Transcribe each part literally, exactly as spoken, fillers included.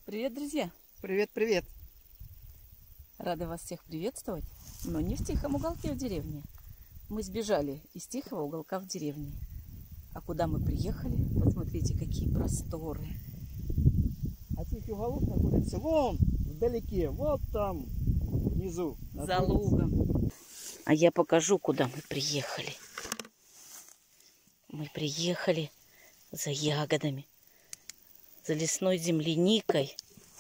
Привет, друзья! Привет, привет! Рада вас всех приветствовать, но не в тихом уголке в деревне. Мы сбежали из тихого уголка в деревне. А куда мы приехали? Посмотрите, какие просторы. А тихий уголок находится вон, вдалеке, вот там, внизу. За лугом. А я покажу, куда мы приехали. Мы приехали за ягодами, за лесной земляникой.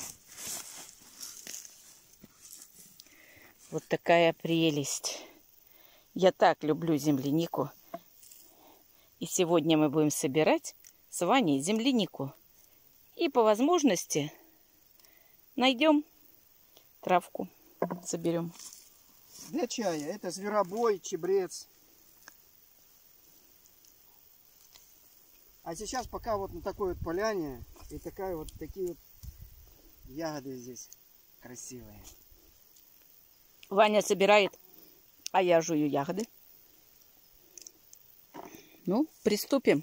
Вот такая прелесть. Я так люблю землянику. И сегодня мы будем собирать с Ваней землянику. И по возможности найдем травку, соберем. Для чая. Это зверобой, чебрец. А сейчас пока вот на такой вот поляне и такая вот такие вот ягоды здесь красивые. Ваня собирает, а я жую ягоды. Ну, приступим.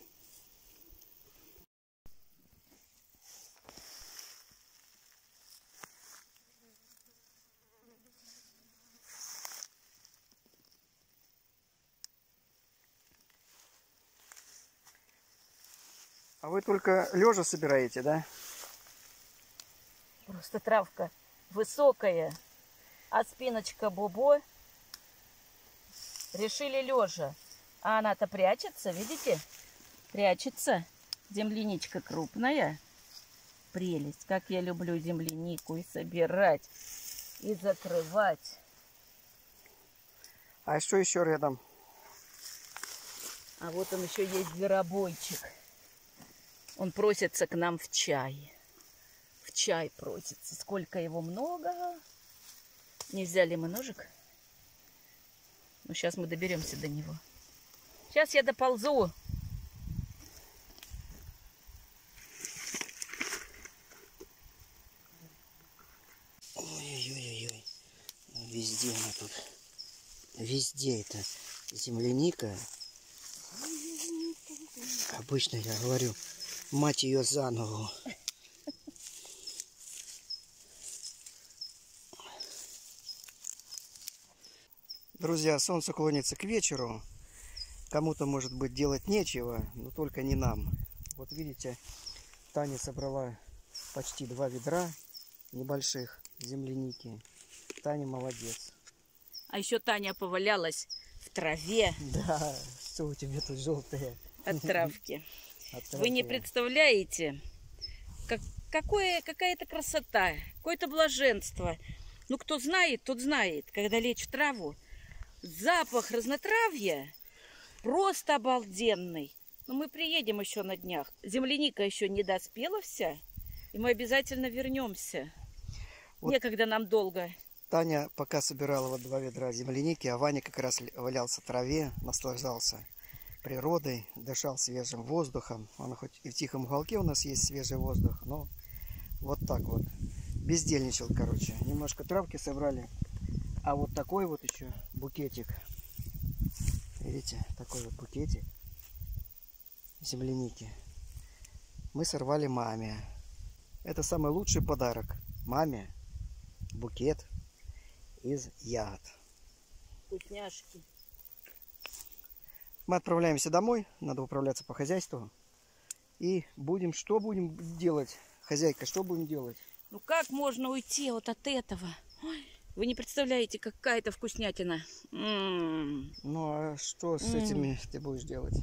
А вы только лежа собираете, да? Просто травка высокая, а спиночка бобо. Решили лежа. А она-то прячется, видите? Прячется. Земляничка крупная. Прелесть. Как я люблю землянику и собирать, и закрывать. А что еще рядом? А вот он еще есть зверобойчик. Он просится к нам в чай. В чай просится. Сколько его много. Не взяли мы ножик. Но сейчас мы доберемся до него. Сейчас я доползу. Ой-ой-ой-ой. Везде она тут. Везде это земляника. Обычно я говорю, мать ее за ногу. Друзья, солнце клонится к вечеру. Кому-то, может быть, делать нечего, но только не нам. Вот видите, Таня собрала почти два ведра небольших земляники. Таня молодец. А еще Таня повалялась в траве. Да, что у тебя тут желтое? От травки. От Вы не травки. представляете, как, какое, какая-то красота, какое-то блаженство. Ну, кто знает, тот знает, когда лечь в траву. Запах разнотравья просто обалденный. Но мы приедем еще на днях. Земляника еще не доспела вся, и мы обязательно вернемся. Вот. Некогда нам долго. Таня пока собирала вот два ведра земляники, а Ваня как раз валялся в траве, наслаждался природой, дышал свежим воздухом. Он хоть и в тихом уголке у нас есть свежий воздух, но вот так вот бездельничал, короче. Немножко травки собрали, а вот такой вот еще букетик. Видите, такой вот букетик земляники мы сорвали маме. Это самый лучший подарок маме. Букет из ягод. Вкусняшки. Мы отправляемся домой, надо управляться по хозяйству. И будем, что будем делать? Хозяйка, что будем делать? Ну как можно уйти вот от этого? Ой, вы не представляете, какая это вкуснятина. М-м-м. Ну а что с М-м. этими ты будешь делать?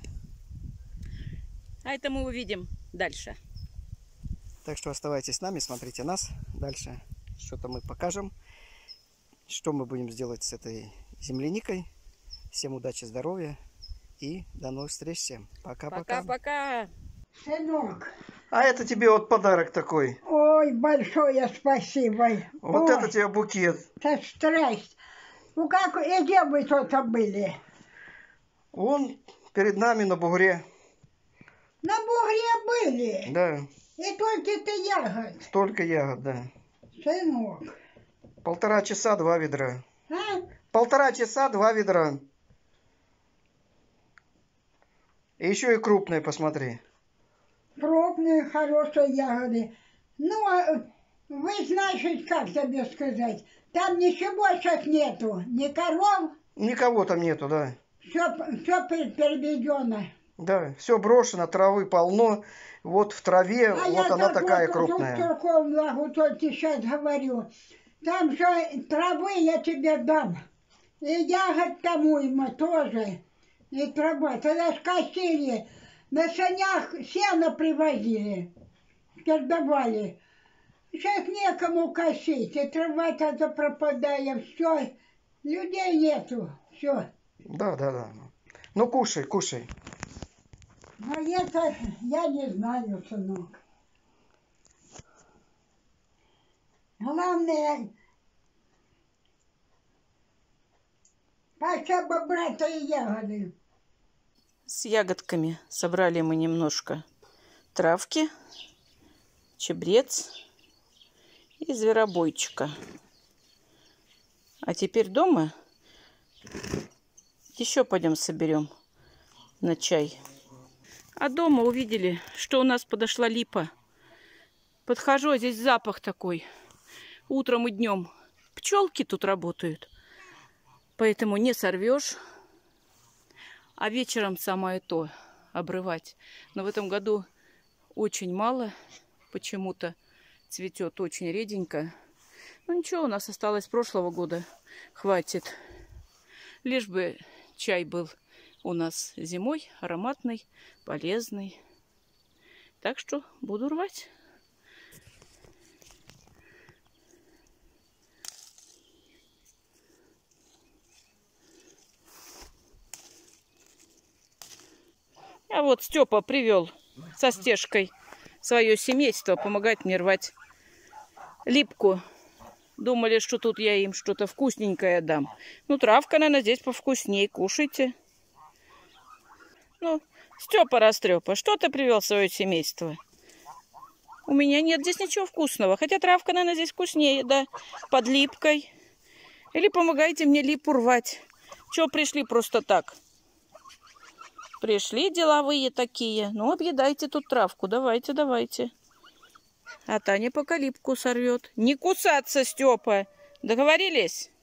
А это мы увидим дальше. Так что оставайтесь с нами, смотрите нас. Дальше что-то мы покажем. Что мы будем делать с этой земляникой. Всем удачи, здоровья. И до новых встреч всем. Пока-пока. Пока-пока. Сынок, А это тебе вот подарок такой. ой, большое спасибо. Вот Ой, это тебе букет. это страсть. Ну как, и где вы тут были? Он перед нами на бугре. На бугре были. Да, И только это ягод. столько ягод, да. Сынок. Полтора часа, два ведра. А? Полтора часа, два ведра. И еще и крупные, посмотри. Крупные, хорошие ягоды. Ну, а Вы знаете, как тебе сказать, там ничего сейчас нету, ни коров, Никого там нету, да. все, все переведено. Да, все брошено, травы полно. Вот в траве, А вот я она так такая вот крупная. Турком могу, только сейчас говорю. Там же травы я тебе дам. И ягод тому ему тоже. И трава. Тогда ж косили. На санях сено привозили. Передавали. Сейчас некому косить. И трава тогда пропадает. Все. Людей нету. Все. Да, да, да. Ну кушай, кушай. Но это я не знаю, сынок. Главное, хотя бы брать и ягоды. С ягодками собрали мы немножко травки, чабрец и зверобойчика. А теперь дома еще пойдем соберем на чай. А дома увидели, что у нас подошла липа. Подхожу, а здесь запах такой. Утром и днем пчелки тут работают, поэтому не сорвешь. А вечером самое то обрывать. Но в этом году очень мало, почему-то цветет очень реденько. Ну ничего, у нас осталось с прошлого года, хватит. Лишь бы чай был у нас зимой, ароматный, полезный. Так что буду рвать. А вот Степа привел со Стежкой свое семейство помогать мне рвать липку. Думали, что тут я им что-то вкусненькое дам. Ну, травка, наверное, здесь повкуснее. Кушайте. Ну, Степа Растрепа, что ты привел свое семейство? У меня нет здесь ничего вкусного. Хотя травка, наверное, здесь вкуснее, да? Под липкой. Или помогайте мне липу рвать. Чего пришли просто так? Пришли деловые такие. Ну, объедайте тут травку. Давайте, давайте. А Таня пока липку сорвет. Не кусаться, Степа. Договорились?